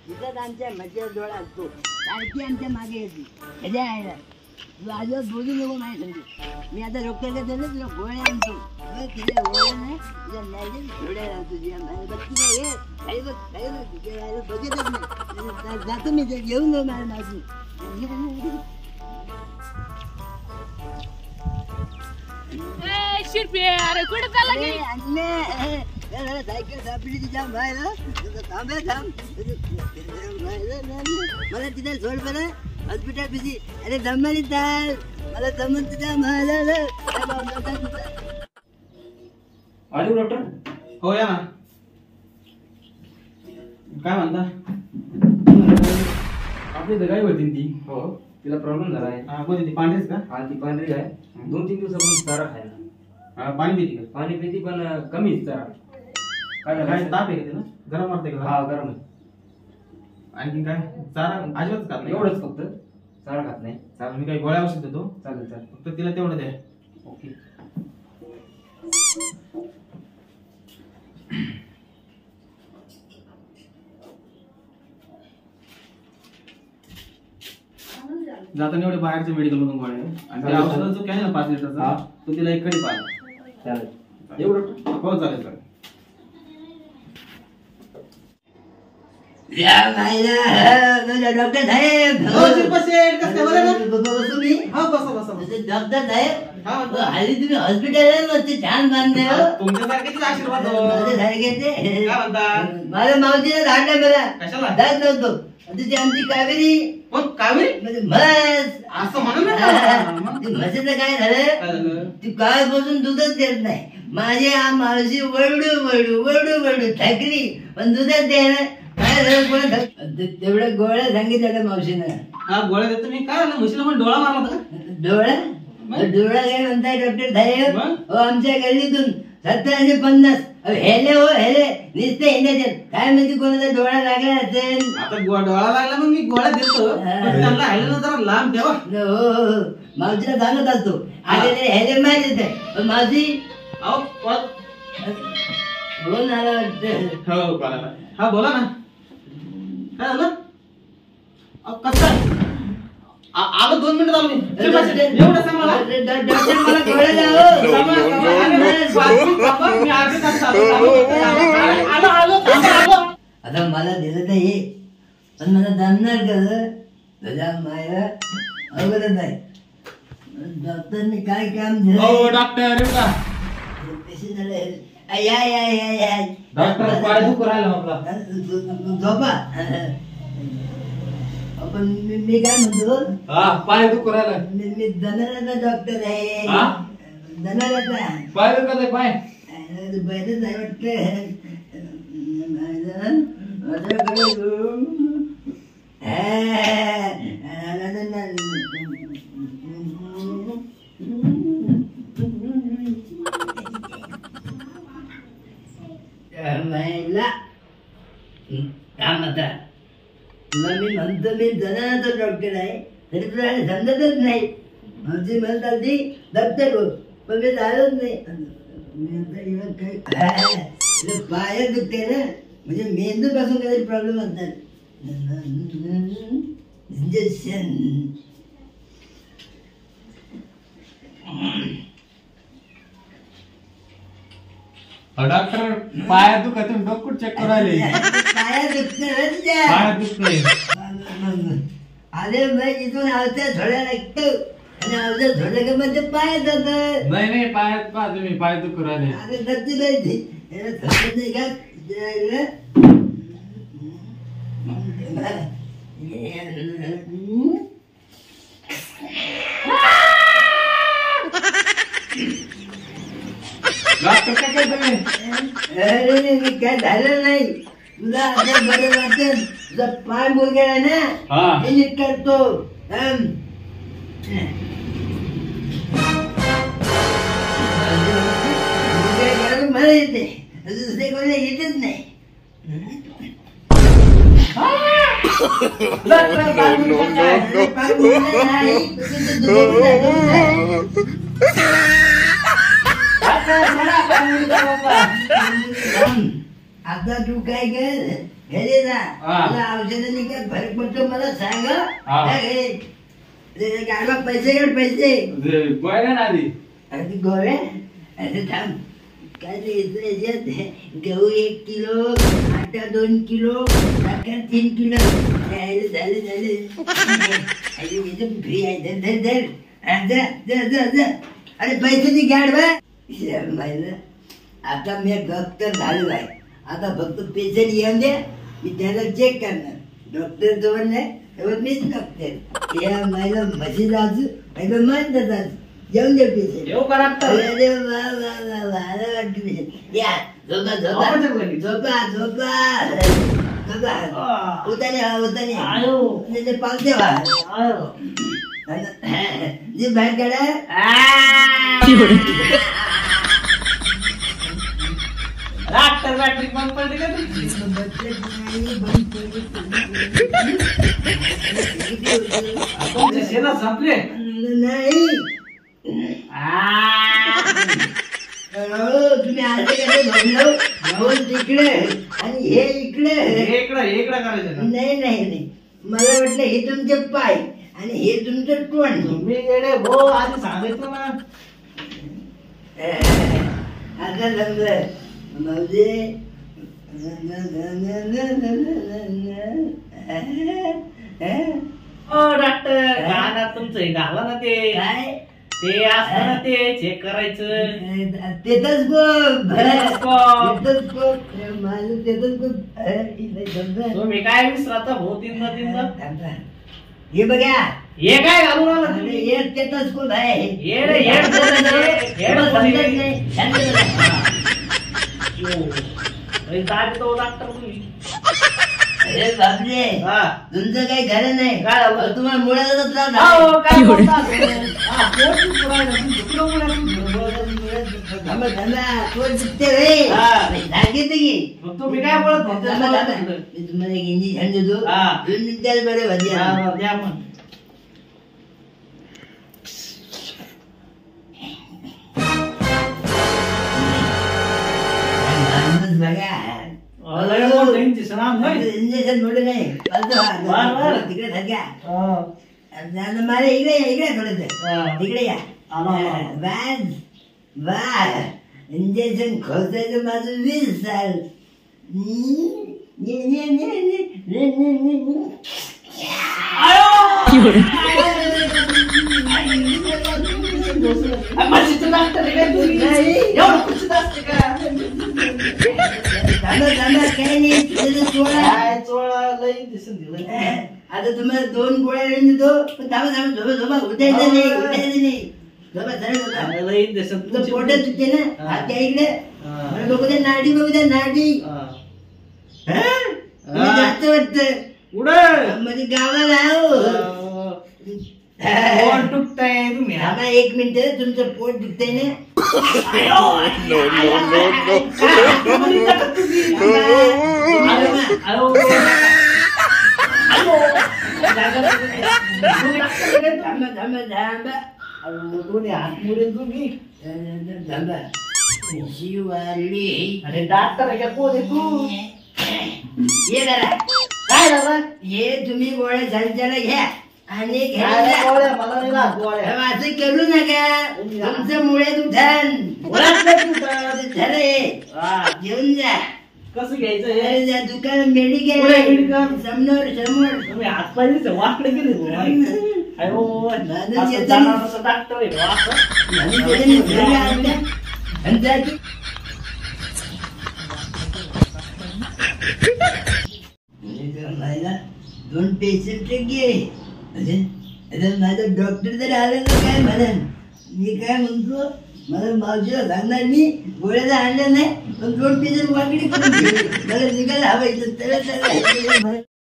तिथंच आमच्या मध्यावर डोळा असतो सारखी आमच्या मागे येते कधी आहे तू आजवर बोलू नको माझ्या संधी मी आता डॉक्टरकडे दिलं तुला गोळ्या आणतो तिला गोळ्या नाही तुला नाही गोळ्या आणतो तुझ्या बघ तुला हे काही बघ बघतच नाही जातो मी ते घेऊन जाऊ माझ्या माझी शिरपी अरे कुठे चालला की सायकल सापडी तिच्या बाहेर थांब मला तिथे सोड बरं हॉस्पिटल बिझी अरे दमली चाल मला जमून तुझ्या आले डॉक्टर हो या ना काय म्हणता आपली दगाई होती ती हो तिला प्रॉब्लेम झाला आहे कोणती ती पांढरीच का हा ती पांढरी आहे 2-3 दिवसापासून चारा खायला पाणी पिती का पाणी पिती पण कमीच चारा काय ताप आहे का तिला गरम वाटते का हा गरम आहे आणखी काय चारा अजिबात खात नाही एवढंच फक्त चारा खात नाही चालेल मी काही गोळ्या औषध देतो चालेल चालेल फक्त तिला तेवढं द्या ओके जाताना एवढे बाहेरच्या मेडिकल मधून गोळ्या आणि त्या औषधाचा जो कॅन 5 लिटरचा तो तिला एक कडी पाहा चालेल एवढं हो चालेल चालेल डॉक्टर साहेब तुम्ही डॉक्टर साहेब हल्ली तुम्ही हॉस्पिटल छान बांधले माझ्या मावशीने धाडलं मला जात नव्हतो ती आमची कावेरी म्हशीचं काय झालं ती कालपासून दूधच देत नाही माझी मावशी वरडू थकली पण दूधच द्यायला काय झालं तेवढ्या गोळ्या सांगितल्या मावशीनं हा गोळ्या देतो मी काय म्हशीला पण डोळा मारला होता डोळा काय म्हणताय डॉक्टर साहेब आमच्या गल्लीतून 70 आणि 50 हेले हो हेले नुसते हिंडायचे काय म्हणजे कोणाचा डोळा लागला असेल आता डोळा लागला मग मी गोळ्या देतो त्यांना हेलेला जरा लांब ठेवा हो मावशीला सांगत असतो आलेले हेले माहित आहे मावशी बोल आला वाटतं हो बोला हा बोला ना काय झालं कसं आलो 2 मिनिट झालो मी एवढं सांग मला डॉक्टर मला गोळ्या द्या मी अर्धी तास आलो आता मला दिलं तर हे पण मला जमणार कसं तुझ्या माया अवघडच नाही डॉक्टरने काय काम दिलं डॉक्टर या या या या डॉक्टर पाय दुखू राहिला आपला झोपा पण मी काय म्हणतो हा पाय दुखू राहिला मी धनाराचा डॉक्टर आहे धनाराचा पाय दुखत आहे पाय बरंच आहे वाटतं तुला मी म्हणतो मी धनाचा डॉक्टर आहे तरी तुला समजतच नाही आमची म्हणतात ती दप्तर हो पण मी झालोच नाही पाय दुखते ना म्हणजे मेंदू पासून काहीतरी प्रॉब्लेम असतात इंजेक्शन डॉक्टर पाया दुखत डोकं चेक करायले पाया दुखत अरे भाई इथून औषध थोड्या लागतो आणि औषध थोडं का म्हणजे पाय जात नाही पायात पहा तुम्ही पाय दुखू राहिले अरे नक्की नाही नाही का काय झालं नाही तुला आता बरं वाटेल तुझा पाय मुरगेला ना हे नीट करतो मला येते दुसरे कोणी येतच नाही आता तू काय कर घरी जा हा. तुला औषधाने काय फरक पडतो मला सांग हा. गाडवा पैसे काढ पैसे गोळ्या ना आधी अरे ते गोव्या अरे थांब काय ते याच्यात गहू 1 किलो आटा 2 किलो साखर 3 किलो झाले फ्री आहे धर धर धर अरे पैशाची गाड बा आता मी डॉक्टर झालेलो आहे आता फक्त पेशंट येऊन दे मी त्याला चेक करणार डॉक्टर जवळ नाही तेव्हा मीच डॉक्टर या महिला म्हशी जायचं महिला म्हणतात जायचं जेवण दे पेशंट येऊ का डॉक्टर अरे वा वा वा वा अरे वाटतं पेशंट या झोपा झोपा झोपा झोपा उताने त्याचे पालते वा जी बाहेर काढा डॉक्टर बॅटरी बंद पडली का तुमची? तुमचे शेतात संपले नाही तुम्ही आले का तिकडे आणि हे इकडे इकडं करायचं का? नाही मला वाटलं हे तुमचे पाय आणि हे तुमचं तोंड तुम्ही येडे भो आधी सांगितलं ना आता समजा म्हणजे ओ डॉक्टर गाणं तुमचं हे घाला ना ते काय ते असतं ना ते चेक करायचं तेथच तुम्ही काय विसराता भो तीनदा हे बघा हे काय घालून आला तुम्ही एक स्टेथोस्कोप आहे येड येड डॉक्टर तुम्ही अरे बापरे हा तुमचं काही खरं नाही काय झालं? तुम्हाला मुळाचा त्रास अहो, आहे. काय बोलता? हा, पोट दुखलं, दुखलं थांबा, पोट दुखते होय. हा. सांगितलं की मग तुम्ही काय बोलत होते? मी तुम्हाला एक इंजेक्शन देतो हा. 2 मिनिटात बरं होते. हा, द्या मग. माणूस बघा लय मोठं इंजेक्शन आहे. इंजेक्शन मोठं नाही चालतो हा. बर, बर. तिकडे सध्या हा. मला इकडे या इकडे थोडस हा. इकडे या आलो, आलो. बस बस इंजेक्शन खोसायचं माझं 20 साल म्हशीचं डॉक्टर आहे काय तुम्ही? नाही. एवढं खुशीत असते का? काही नाही तुझं सोडा. काय चोळा लय इंजेक्शन दिलं. आता तुम्हाला 2 गोळ्या लिहून देतो पण थांबा झोपा उठायचं नाही झोपा सरळ झोपा. लय इंजेक्शन तुझं पोटात दुखते ना हा. हात द्या इकडे हा. मला बघू द्या नाडी बघू द्या नाडी हा. तुम्ही जास्त वाटतं उडं. म्हणजे गावाला आहो पोट दुखतंय तुम्ही हा? थांबा 1 मिनिट तुमचं पोट दुखतंय ना अहो. दोन्ही हात मुडेल तुम्ही. शिवाली अरे डॉक्टर आहे का कोण आहे तू? ये जरा काय झालं? हे तुम्ही गोळ्या झाडच्याला घ्या आणि काय घ्या गोळ्या? मला नाही राहत गोळ्या. असं करू नका तुमचं मुळे दुधान गोळ्याच नाही तुमचं. झालं घेऊन जा कसं घ्यायचं हे? अरे त्या दुकान मेडिकल कुठे मेडिकल? समोर तुम्ही हात पाहिजे वाकडे गेले अयो असं जाणार असं डॉक्टर आहे बा, असं. आणि त्याच्याने घरी आणल्या. आणि त्याची माझा 2 पेशंट गेले माझा डॉक्टर जर आला तर काय म्हणेन मी काय म्हणतो मला मावशीला सांगणार मी गोळ्याला आणलं नाही पण 2 पेशंट वाकडी करून गेले. मला निघायला हवं इथं. त्याला